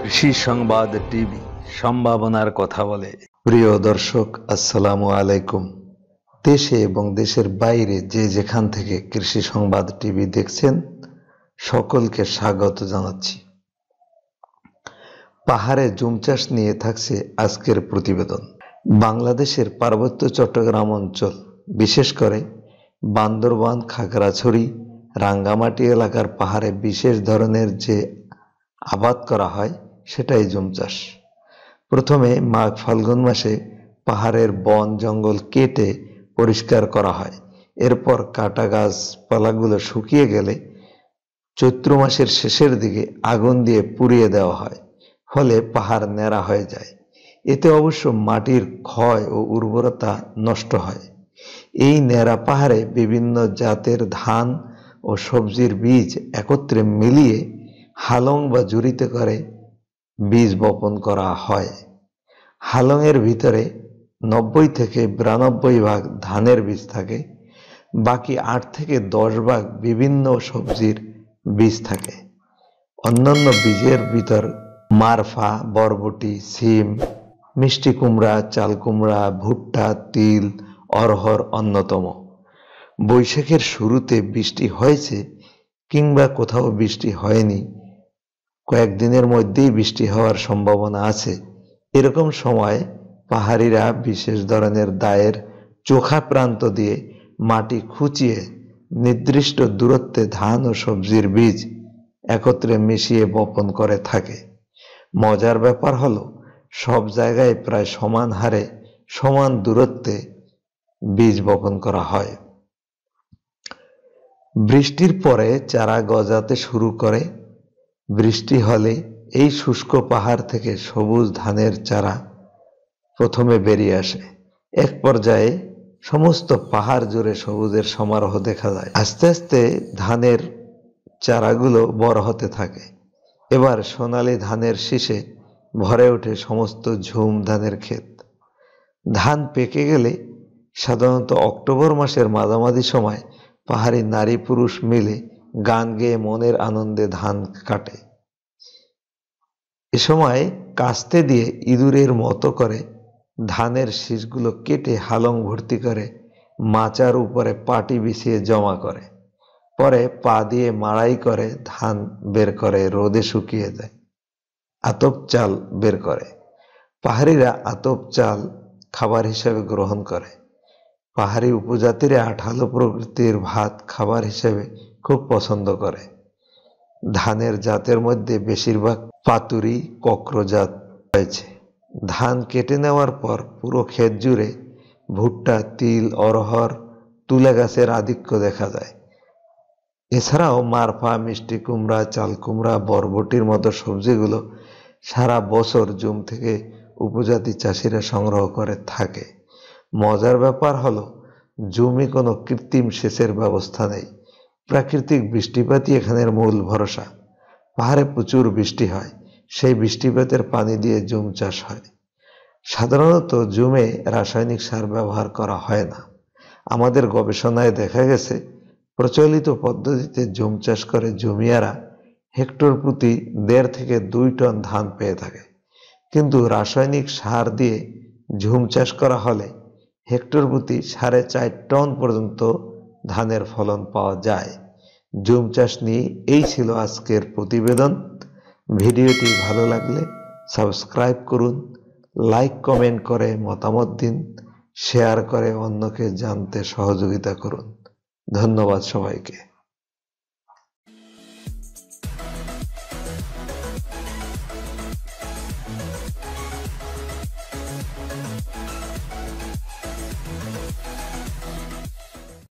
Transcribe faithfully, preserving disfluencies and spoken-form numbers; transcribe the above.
কৃষি সংবাদ টিভি সম্ভাবনার কথা বলে। প্রিয় দর্শক, আসসালামু আলাইকুম। দেশে এবং দেশের বাইরে যে যেখান থেকে কৃষি সংবাদ টিভি দেখছেন, সকলকে স্বাগত জানাচ্ছি। পাহাড়ে জুম চাষ নিয়ে থাকছে আজকের প্রতিবেদন। বাংলাদেশের পার্বত্য চট্টগ্রাম অঞ্চল, বিশেষ করে বান্দরবান, খাগড়াছড়ি, রাঙ্গামাটি এলাকার পাহাড়ে বিশেষ ধরনের যে আবাদ করা হয় সেটাই জুম চাষ। প্রথমে মাঘ ফাল্গুন মাসে পাহাড়ের বন জঙ্গল কেটে পরিষ্কার করা হয়। এরপর কাটা গাছপালাগুলো শুকিয়ে গেলে চৈত্র মাসের শেষের দিকে আগুন দিয়ে পুড়িয়ে দেওয়া হয়, ফলে পাহাড় ন্যাড়া হয়ে যায়। এতে অবশ্য মাটির ক্ষয় ও উর্বরতা নষ্ট হয়। এই ন্যাড়া পাহাড়ে বিভিন্ন জাতের ধান ও সবজির বীজ একত্রে মিলিয়ে হালং বা জুড়িতে করে বীজ বপন করা হয়। হালংয়ের ভিতরে নব্বই থেকে বিরানব্বই ভাগ ধানের বীজ থাকে, বাকি আট থেকে দশ ভাগ বিভিন্ন সবজির বীজ থাকে। অন্যান্য বীজের ভিতর মারফা, বরবটি, সিম, মিষ্টি কুমড়া, চাল কুমড়া, ভুট্টা, তিল, অরহর অন্যতম। বৈশাখের শুরুতে বৃষ্টি হয়েছে কিংবা কোথাও বৃষ্টি হয়নি, কয়েকদিনের মধ্যেই বৃষ্টি হওয়ার সম্ভাবনা আছে, এরকম সময় পাহাড়িরা বিশেষ ধরনের দায়ের চোখা প্রান্ত দিয়ে মাটি খুঁচিয়ে নির্দিষ্ট দূরত্বে ধান ও সবজির বীজ একত্রে মিশিয়ে বপন করে থাকে। মজার ব্যাপার হলো, সব জায়গায় প্রায় সমান হারে সমান দূরত্বে বীজ বপন করা হয়। বৃষ্টির পরে চারা গজাতে শুরু করে। বৃষ্টি হলে এই শুষ্ক পাহাড় থেকে সবুজ ধানের চারা প্রথমে বেরিয়ে আসে। এক পর্যায়ে সমস্ত পাহাড় জুড়ে সবুজের সমারোহ দেখা যায়। আস্তে আস্তে ধানের চারাগুলো বড় হতে থাকে। এবার সোনালী ধানের শীষে ভরে ওঠে সমস্ত ঝুম ধানের ক্ষেত। ধান পেকে গেলে সাধারণত অক্টোবর মাসের মাঝামাঝি সময় পাহাড়ি নারী পুরুষ মিলে গান গেয়ে মনের আনন্দে ধান কাটে। এ সময় কাস্তে দিয়ে ইঁদুরের মতো করে ধানের শীষগুলো কেটে হালং ভর্তি করে মাচার উপরে পাটি বিছিয়ে জমা করে। পরে পা দিয়ে মাড়াই করে ধান বের করে রোদে শুকিয়ে যায়। আতপ চাল বের করে। পাহাড়িরা আতপ চাল খাবার হিসেবে গ্রহণ করে। পাহাড়ি উপজাতিরা আঠালো প্রকৃতির ভাত খাবার হিসেবে খুব পছন্দ করে। ধানের জাতের মধ্যে বেশিরভাগ পাতুরি, কক্রজাত রয়েছে। ধান কেটে নেওয়ার পর পুরো ক্ষেত জুড়ে ভুট্টা, তিল, অরহর, তুলা গাছের আধিক্য দেখা যায়। এছাড়াও মারফা, মিষ্টি কুমড়া, চাল কুমড়া, বরবটির মতো সবজিগুলো সারা বছর জুম থেকে উপজাতি চাষিরা সংগ্রহ করে থাকে। মজার ব্যাপার হলো, জমি কোনো কৃত্রিম সেচের ব্যবস্থা নেই। প্রাকৃতিক বৃষ্টিপাতই এখানের মূল ভরসা। পাহাড়ে প্রচুর বৃষ্টি হয়, সেই বৃষ্টিপাতের পানি দিয়ে জুম চাষ হয়। সাধারণত জুমে রাসায়নিক সার ব্যবহার করা হয় না। আমাদের গবেষণায় দেখা গেছে, প্রচলিত পদ্ধতিতে জুম চাষ করে জমিয়ারা হেক্টর প্রতি দেড় থেকে দুই টন ধান পেয়ে থাকে। কিন্তু রাসায়নিক সার দিয়ে ঝুম চাষ করা হলে হেক্টর প্রতি সাড়ে চার টন পর্যন্ত ধানের ফলন পাওয়া যায়। জুম চাষ নিয়ে এই ছিল আজকের প্রতিবেদন। ভিডিওটি ভালো লাগলে সাবস্ক্রাইব করুন, লাইক কমেন্ট করে মতামত দিন, শেয়ার করে অন্যকে জানতে সহযোগিতা করুন। ধন্যবাদ সবাইকে।